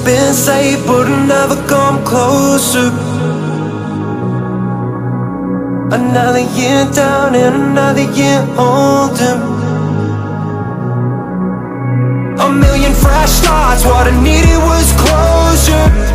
been saved, but I'll never come closer. Another year down and another year older. A million fresh starts, what I needed was closure.